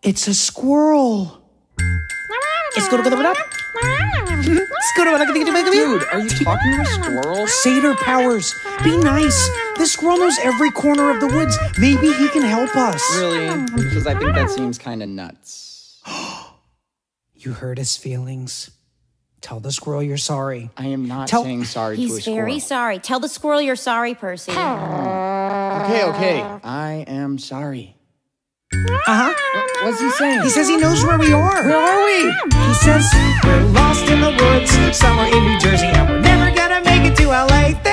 It's a squirrel. Dude, are you talking to a squirrel? Satyr powers. Be nice. This squirrel knows every corner of the woods. Maybe he can help us. Really? Because I think that seems kind of nuts. You hurt his feelings. Tell the squirrel you're sorry. I am not saying sorry to a squirrel. He's very sorry. Tell the squirrel you're sorry, Percy. Okay. I am sorry. What's he saying? He says he knows where we are. Where are we? He says we're lost in the woods, somewhere in New Jersey, and we're never gonna make it to LA.